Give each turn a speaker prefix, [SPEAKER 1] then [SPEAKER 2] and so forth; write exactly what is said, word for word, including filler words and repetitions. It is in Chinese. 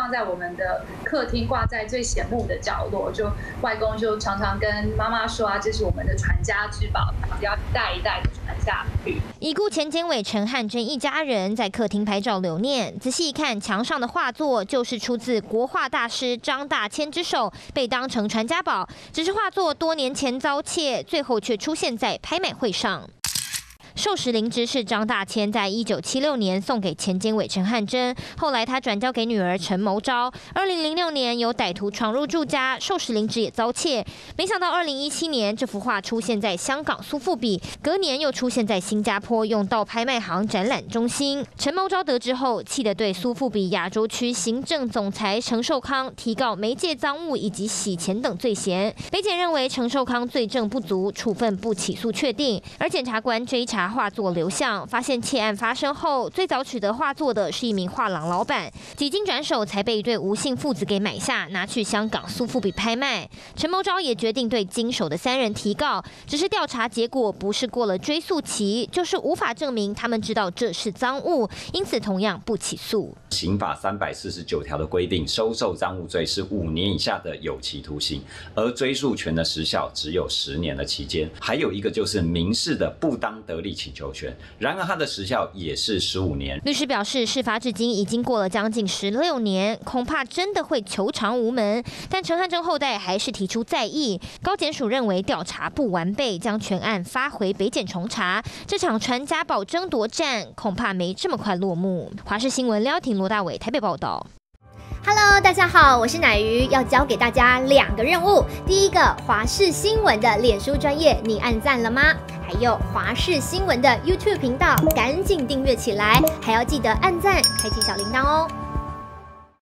[SPEAKER 1] 放在我们的客厅，挂在最显目的角落。就外公就常常跟妈妈说啊，这是我们的传家之宝，要一代一代的传下去。
[SPEAKER 2] 已故前监委陈汉珍一家人在客厅拍照留念，仔细一看，墙上的画作就是出自国画大师张大千之手，被当成传家宝。只是画作多年前遭窃，最后却出现在拍卖会上。寿石灵芝是张大千在一九七六年送给前监委陈汉珍，后来他转交给女儿陈谋昭。二零零六年有歹徒闯入住家，寿石灵芝也遭窃。没想到二零一七年这幅画出现在香港苏富比，隔年又出现在新加坡用到拍卖行展览中心。陈谋昭得知后，气得对苏富比亚洲区行政总裁程寿康提告媒介赃物以及洗钱等罪嫌。北检认为程寿康罪证不足，处分不起诉确定。而检察官追查画作流向，发现窃案发生后，最早取得画作的是一名画廊老板，几经转手才被一对吴姓父子给买下，拿去香港苏富比拍卖。陈谋昭也决定对经手的三人提告，只是调查结果不是过了追诉期，就是无法证明他们知道这是赃物，因此同样不起诉。
[SPEAKER 3] 刑法三百四十九条的规定，收受赃物罪是五年以下的有期徒刑，而追诉权的时效只有十年的期间。还有一个就是民事的不当得利请求权，然而它的时效也是十五年。
[SPEAKER 2] 律师表示，事发至今已经过了将近十六年，恐怕真的会求偿无门。但陈汉珍后代还是提出再议，高检署认为调查不完备，将全案发回北检重查。这场传家宝争夺战恐怕没这么快落幕。华视新闻廖婷、罗大伟台北报道。
[SPEAKER 4] Hello， 大家好，我是乃瑜，要教给大家两个任务。第一个，华视新闻的脸书专页，你按赞了吗？还有华视新闻的 YouTube 频道，赶紧订阅起来，还要记得按赞，开启小铃铛哦。